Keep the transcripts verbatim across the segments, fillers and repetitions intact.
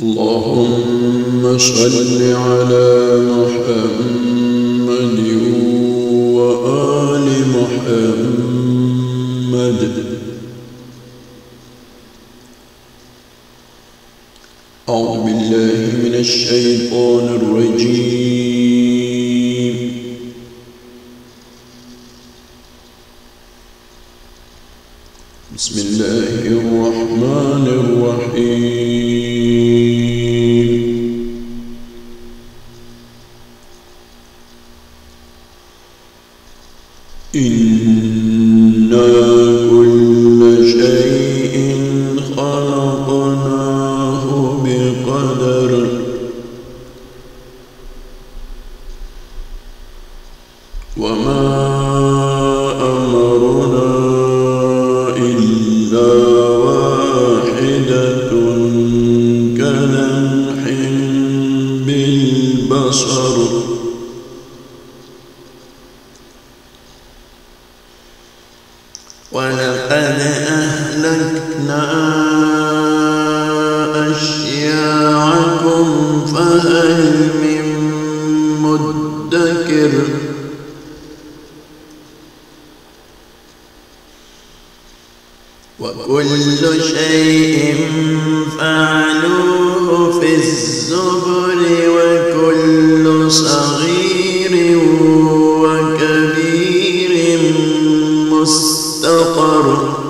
اللهم صل على محمد وآل محمد. أعوذ بالله من الشيطان الرجيم. بسم الله الرحمن الرحيم. إنا كل شيء خلقناه بقدر. وما أمرنا إلا واحدة كلمح بالبصر. ولقد أهلكنا أشياعكم فهل من مدكر. وكل شيء فعلوه في الزبر وكل صغير وكبير مستقر.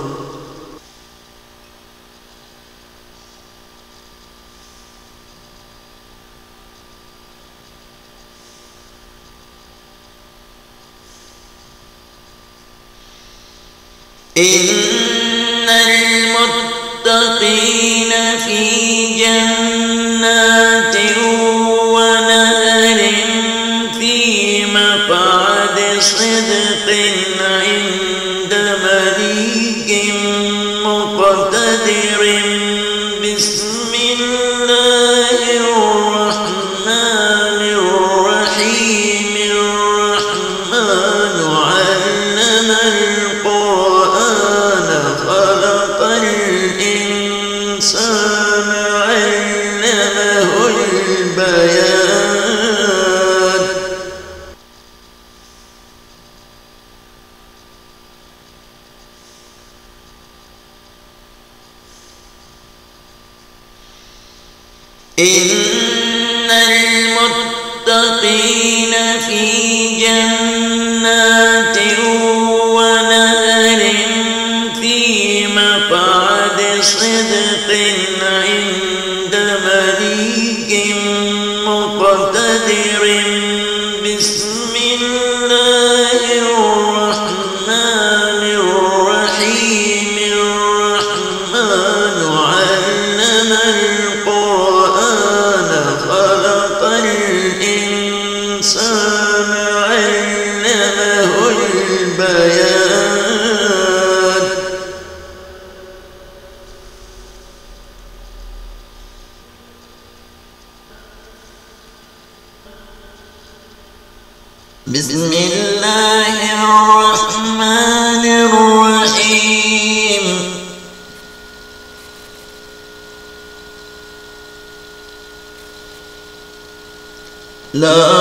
إن المتقين في جنات ونهر في مقعد صدق عند مليك مقتدر. بسم الله الرحمن الرحيم. الرحمن علم القرآن خلق الإنسان علمه البيان. إن المتقين في جنات ونهر في مقعد صدق عند مليك مقتدر. بسم الله الرحمن الرحيم. الرحمن علم القرآن خلق الإنسان علمه البيان. بسم الله الرحمن الرحيم. لا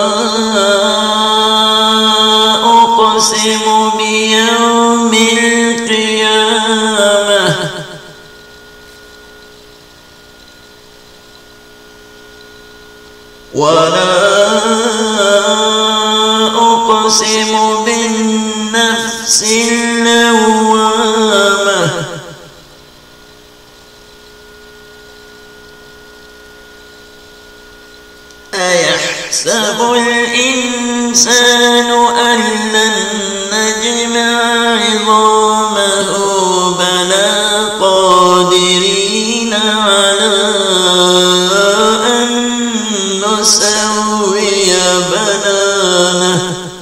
أقسم بيوم القيامة. ولا أقسم بالنفس اللوامة. أيحسب الإنسان أن لن نجمع عظامه بلى قادرين على أن نسوي بنانه.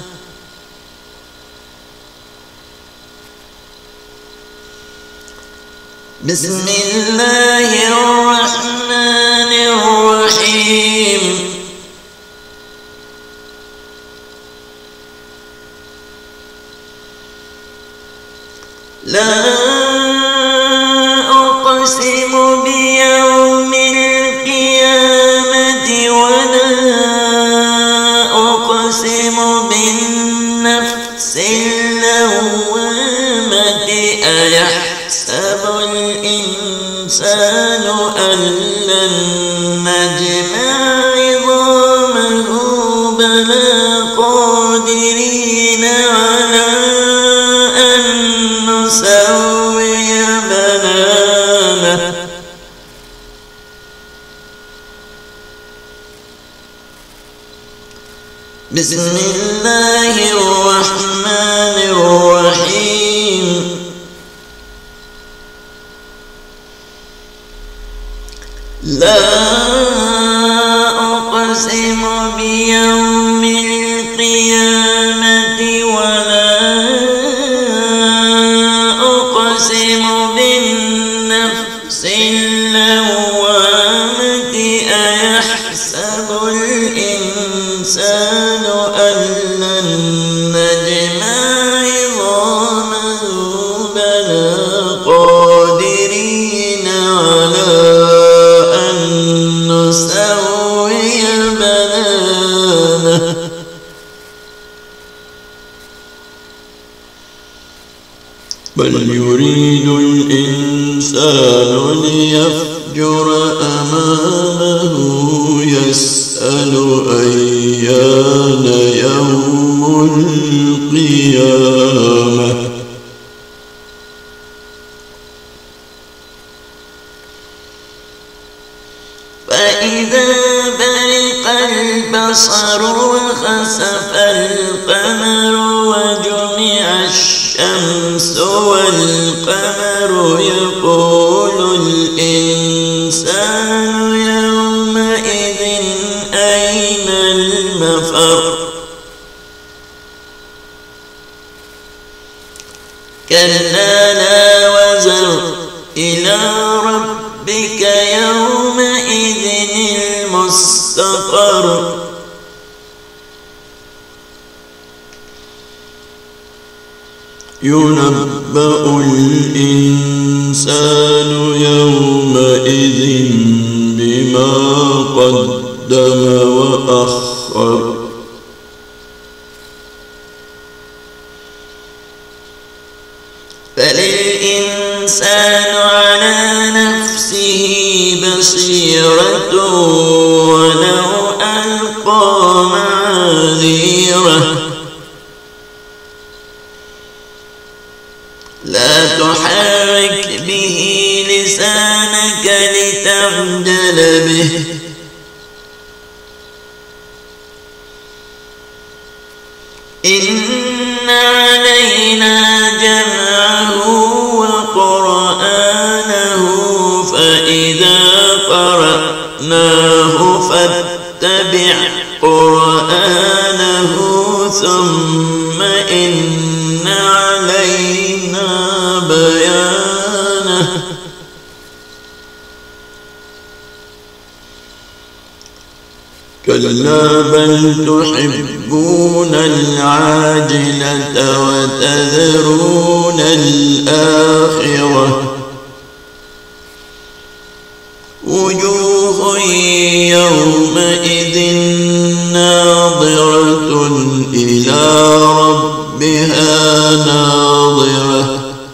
بسم الله الرحمن الرحيم. لا أقسم بيوم القيامة. النفس اللوامة أيحسب الإنسان أن لن نجمع عظامه بلى قادرين على أن نسوي بنانه بسم الله الرحمن الرحيم لا أقسم بيوم القيامة ولا أقسم بالنفس اللوامة أيحسب الإنسان أن لن نجمع عظامه بلى قادرين على أن نسوي بنانه بل يريد الإنسان ليفجر أمامه يسأل أيان يوم القيامة فإذا برق البصر وخسف القمر وجمع الشمس والقمر يقول الإنسان يومئذ أين المفر كلا لا وزر إلى ربك يومئذ المستقر ينبأ الإنسان يومئذ بما قدم وأخر فللإنسان على نفسه بصيرة ولو ألقى معاذيره لا تحرك به لسانك لتعجل به إن علينا جمعه وقرآنه فإذا قرأناه فاتبع قرآنه ثم إن علينا بيانه كلا بل تحبون العاجلة وتذرون الآخرة وجوه يومئذ ناظرة إلى ربها ناظرة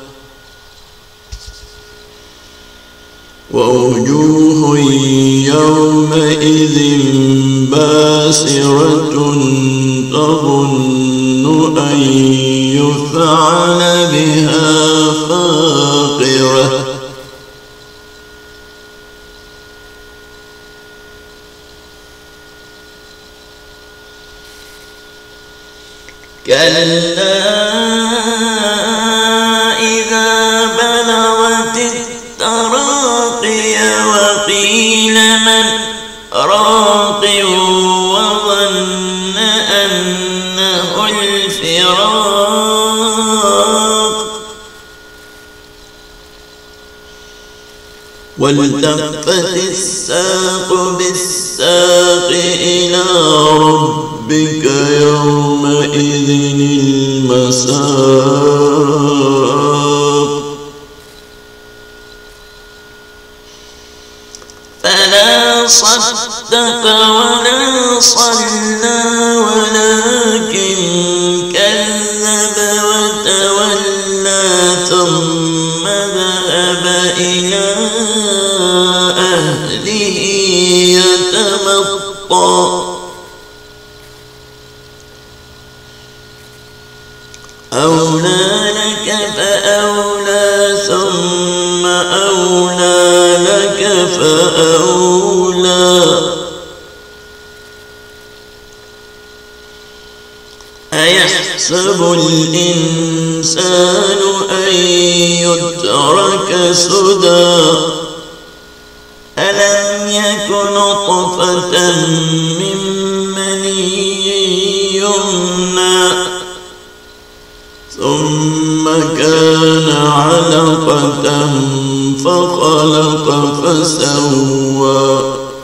ووجوه يومئذ باسرة تظن أن يفعل بها فاقرة كلا إذا بلغت التراقي وقيل من راق وظن أنه الفراق والتفت الساق بالساق إلى ربك يومئذ المساق فلا صدق ولا صلى ولكن كذب كذب وتولى ثم ذهب إلى أهله يتمطى أولى لك فأولى ثم أولى لك فأولى أيحسب الإنسان أن يترك سدى ألم يك نطفة من مني يمنى ثم كان علقة فخلق فسوى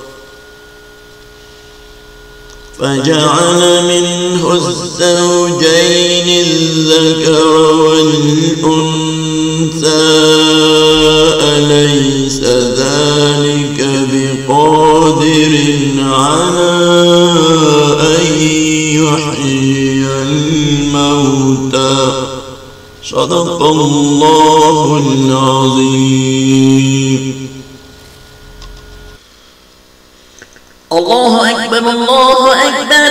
فجعل منه الزوجين الذكر والأنثى أليس ذلك بقادر على أن يحيي الموتى صدق الله العظيم. الله أكبر الله أكبر.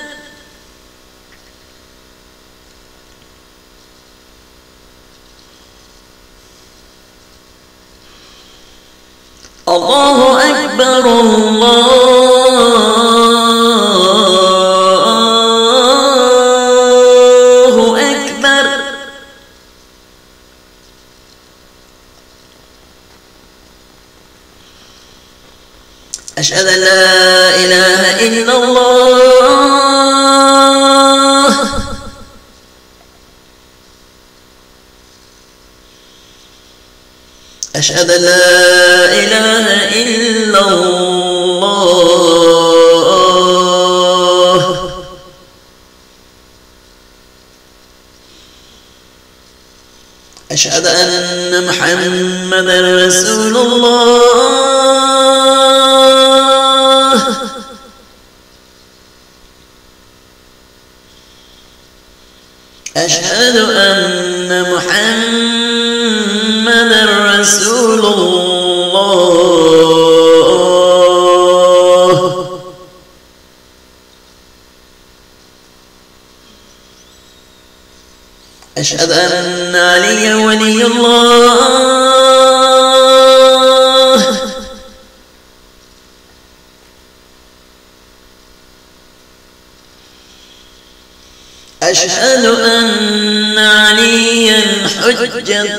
الله أكبر الله أكبر. أشهد أن لا إله إلا الله. أشهد أن لا إله إلا الله. أشهد أن محمدا رسول الله. أشهد أن محمدا رسول الله. أشهد أن عليا ولي الله. أشهد أن عليا حجة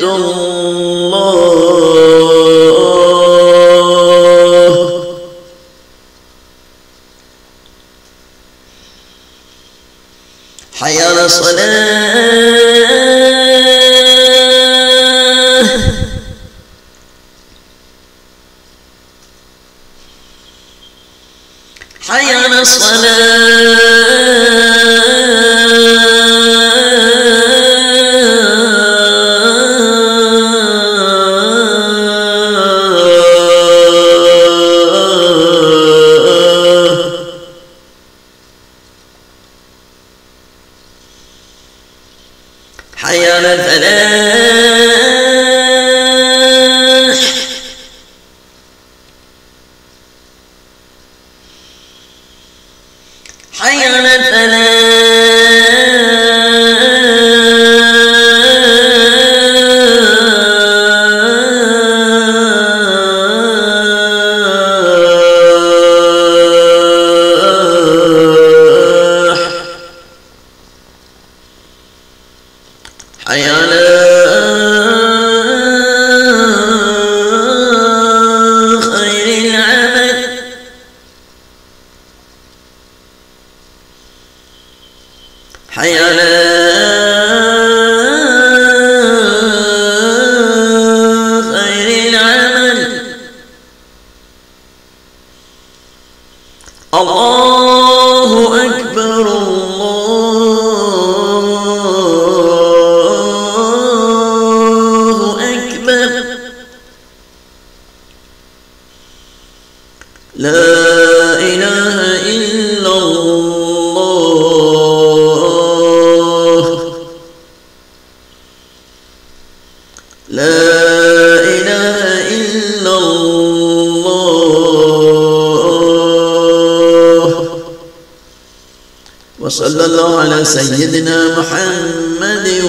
الله. حي على الصلاة. حي على الصلاة. حي على الفلاح. حي على الفلاح. حي على خير العمل. حي على خير العمل. الله أكبر الله لا إله إلا الله. وصلى الله على سيدنا محمد